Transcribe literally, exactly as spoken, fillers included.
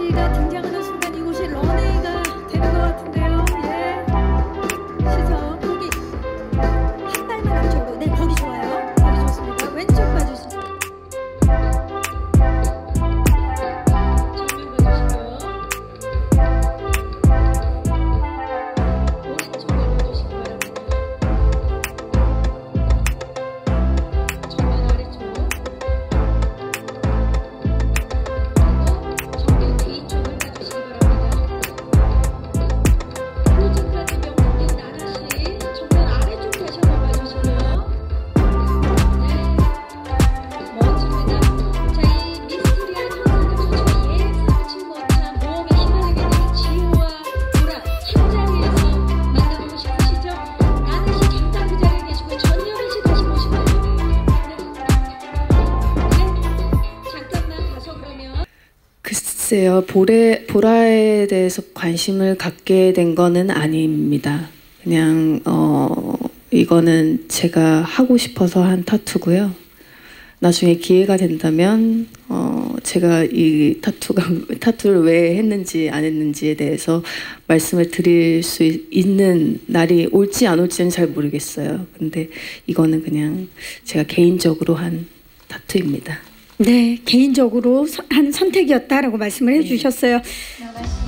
씨가 등장하는 순간 이곳이 런웨이가 되는 것 같은데요. 예. 시선 거기 한 발만 앞쪽으로. 네, 거기 좋아요. 거기 좋습니다. 왼쪽 봐주시죠. 글쎄요, 보레, 보라에 대해서 관심을 갖게 된 거는 아닙니다. 그냥 어, 이거는 제가 하고 싶어서 한 타투고요. 나중에 기회가 된다면 어, 제가 이 타투가 타투를 왜 했는지 안 했는지에 대해서 말씀을 드릴 수 있는 날이 올지 안 올지는 잘 모르겠어요. 근데 이거는 그냥 제가 개인적으로 한 타투입니다. 네, 개인적으로 한 선택이었다라고 말씀을 해주셨어요.